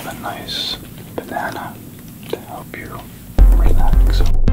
have a nice banana to help you relax.